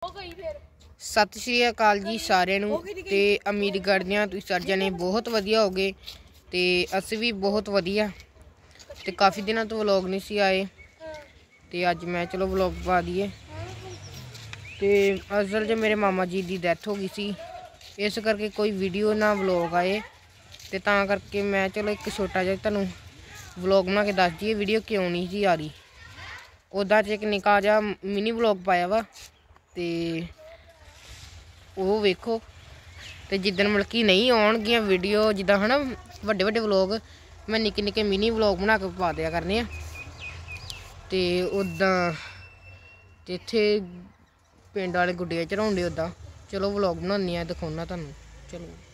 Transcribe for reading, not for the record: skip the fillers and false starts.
सत श्री अकाल जी सारे नूं ते उम्मीद करदे हां तुसीं सारे जने बहुत वधिया होगे ते असीं भी बहुत वधिया ते काफ़ी दिनों तो व्लॉग नहीं सी आए ते अज मैं चलो व्लॉग पा दिए ते असल च मेरे मामा जी की डैथ हो गई सी इस करके कोई वीडियो ना व्लॉग आए ते तां करके मैं चलो एक छोटा जिहा तुहानूं व्लॉग बना के दस दिए वीडियो क्यों नहीं जी आ रही। उदा च एक निक्का जिहा मिनी व्लॉग पाया वा ते वो वेखो तो जिदन मतलब कि नहीं आउणगियां वीडियो जिद्दां है ना वड्डे वड्डे व्लॉग मैं निक्के निक्के मिनी व्लॉग बना के पा दिया करने ते उदां ते इत्थे पिंड वाले गुड्डियां चढ़ाउंदे उदां चलो व्लॉग बनाने दिखाउना तुहानूं चलो।